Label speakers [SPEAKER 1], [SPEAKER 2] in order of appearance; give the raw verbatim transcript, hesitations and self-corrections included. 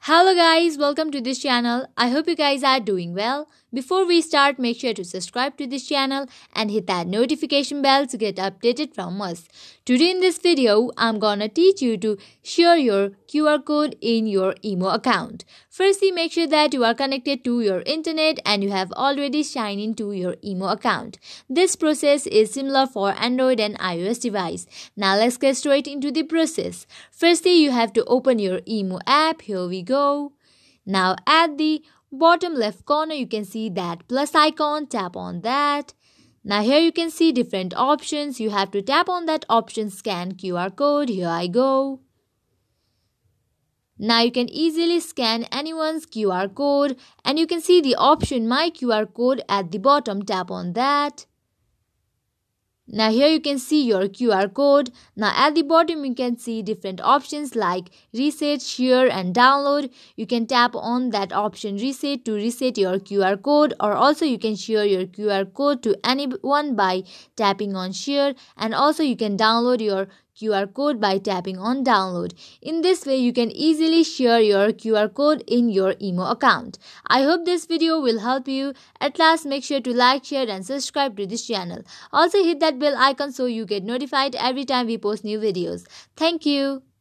[SPEAKER 1] Hello guys, welcome to this channel. I hope you guys are doing well. Before we start, make sure to subscribe to this channel and hit that notification bell to get updated from us. Today in this video, I'm gonna teach you to share your Q R code in your I M O account. Firstly, make sure that you are connected to your internet and you have already signed into your I M O account. This process is similar for Android and iOS device. Now let's get straight into the process. Firstly, you have to open your I M O app. Here we go. Now at the bottom left corner, you can see that plus icon. Tap on that. Now here you can see different options. You have to tap on that option, scan Q R code. Here I go. Now you can easily scan anyone's Q R code and you can see the option my Q R code at the bottom. Tap on that. Now here you can see your Q R code. Now at the bottom you can see different options like reset, share and download. You can tap on that option reset to reset your Q R code, or also you can share your Q R code to anyone by tapping on share, and also you can download your Q R code by tapping on download. In this way you can easily share your Q R code in your I M O account. I hope this video will help you. At last, make sure to like, share and subscribe to this channel. Also hit that bell icon so you get notified every time we post new videos. Thank you.